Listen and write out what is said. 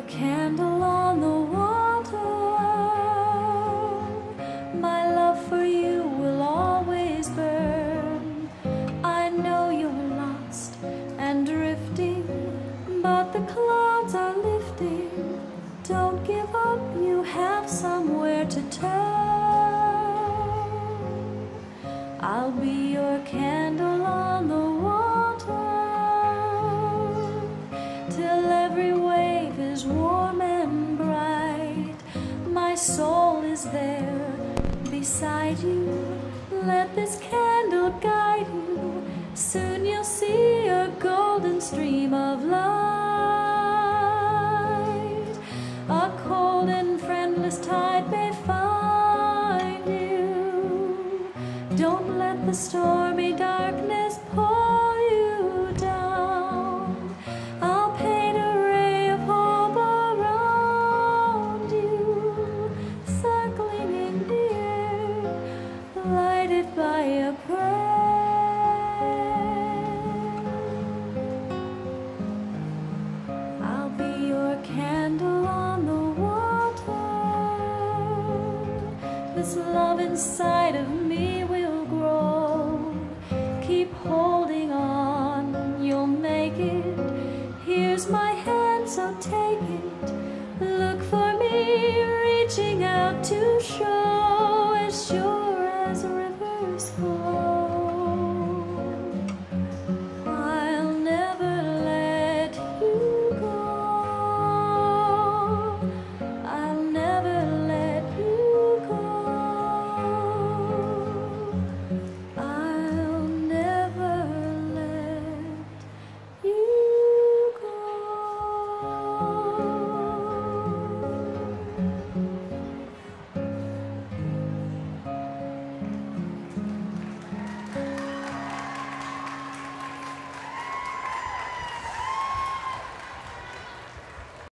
candle on the water. My love for you will always burn. I know you're lost and drifting, but the clouds are lifting. Don't give up, you have somewhere to turn. I'll be your candle on the water, till every wave is warm and bright. My soul is there beside you. Let this candle guide you. Soon you'll see a golden stream of light. A cold and friendless tide may find you. Don't let the stormy darkness pull you down. I'll paint a ray of hope around you, circling in the air, lighted by a prayer. I'll be your candle on the water. This love inside of me will grow. Keep holding on, you'll make it. Here's my hand, so take it. Look for me, reaching out to show as sure